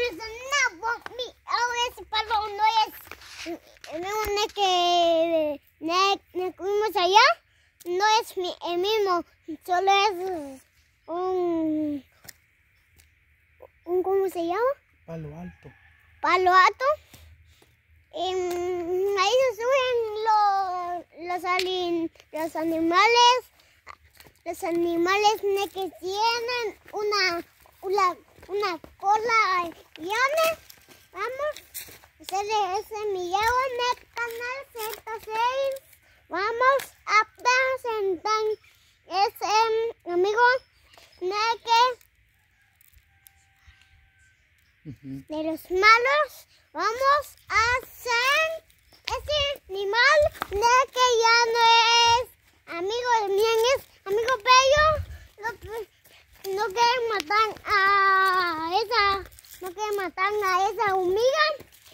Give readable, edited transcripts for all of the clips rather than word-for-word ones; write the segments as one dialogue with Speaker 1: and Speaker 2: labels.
Speaker 1: ese palo no es que fuimos allá, no es el mismo, solo es un ¿cómo se llama?
Speaker 2: Palo alto.
Speaker 1: Palo alto. Ahí se suben los animales que tienen una cola grande. Vamos a hacerle ese video en el canal 106. Vamos a presentar ese amigo de los malos. Vamos a hacer ese animal que ya no es amigo de mí, es amigo bello. No quieren matar a esa hormiga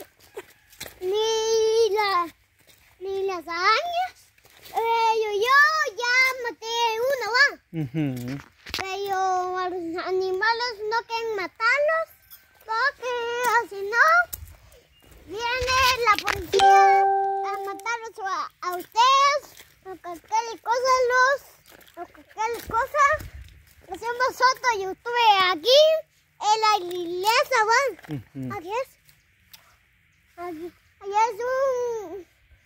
Speaker 1: ni las arañas. Yo ya maté uno, ¿va? Pero a los animales no quieren matarlos, porque si no viene la policía a matarlos a ustedes, a cualquier cosa. Hacemos otro youtuber aquí en la iglesia, ¿va? Aquí es. Allá es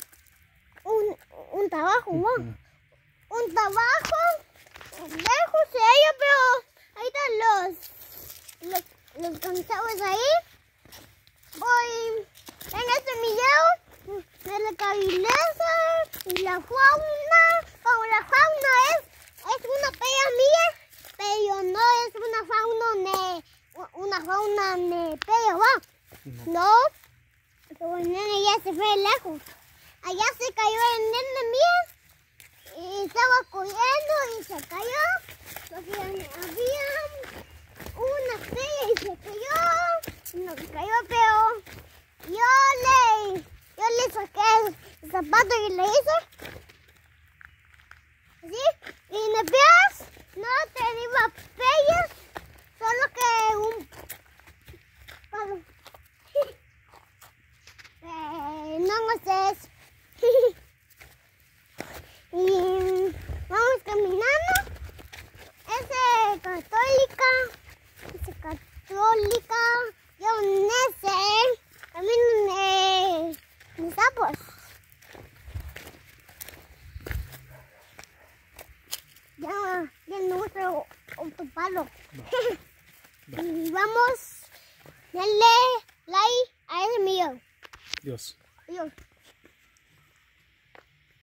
Speaker 1: un trabajo, ¿va? Un trabajo lejos de ellos, pero ahí están los cansados ahí. Voy en este video de la iglesia y la fauna. Como la fauna es una pella mía, pero no es una fauna de pella, ¿va? No, pero el nene ya se fue lejos. Allá se cayó el nene mío y estaba corriendo y se cayó. Porque había una pella y se cayó. No se cayó, pero yo le saqué el zapato y le hice. ¿Sí? Y en el pies no tenía pellas, solo que un palo. No sé eso. Y vamos caminando. Ese católica, yo no sé, camino de sapos. Ya no otro palo. Y vamos, dale like a ese video.
Speaker 2: Dios.
Speaker 1: Dios.